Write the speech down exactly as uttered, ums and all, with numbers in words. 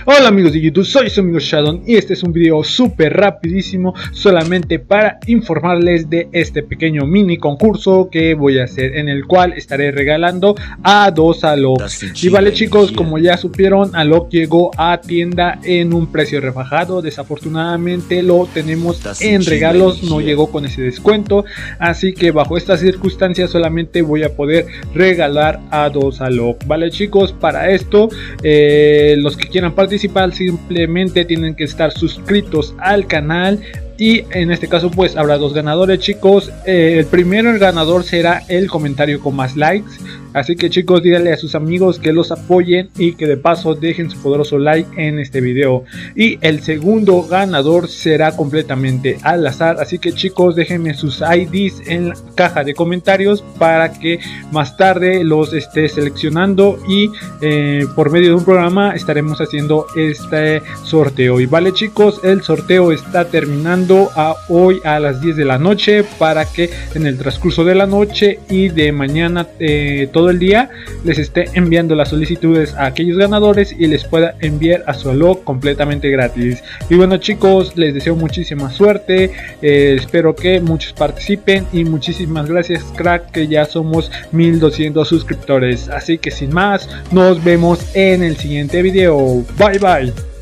Hola amigos de YouTube, soy su amigo Shadow y este es un video súper rapidísimo solamente para informarles de este pequeño mini concurso que voy a hacer, en el cual estaré regalando a dos Aloks. Y vale chicos, como ya supieron, Alok llegó a tienda en un precio rebajado. Desafortunadamente lo tenemos en regalos, no llegó con ese descuento, así que bajo estas circunstancias solamente voy a poder regalar a dos Alok. Vale chicos, para esto eh, los que quieran participar simplemente tienen que estar suscritos al canal. Y en este caso pues habrá dos ganadores chicos. eh, El primero, el ganador, será el comentario con más likes. Así que chicos, díganle a sus amigos que los apoyen y que de paso dejen su poderoso like en este video. Y el segundo ganador será completamente al azar. Así que chicos, déjenme sus I Ds en la caja de comentarios para que más tarde los esté seleccionando. Y eh, por medio de un programa estaremos haciendo este sorteo. Y vale chicos, el sorteo está terminando a hoy a las diez de la noche, para que en el transcurso de la noche y de mañana eh, todo el día les esté enviando las solicitudes a aquellos ganadores y les pueda enviar a su Alok completamente gratis. Y bueno chicos, les deseo muchísima suerte, eh, espero que muchos participen y muchísimas gracias crack, que ya somos mil doscientos suscriptores. Así que sin más, nos vemos en el siguiente video. Bye bye.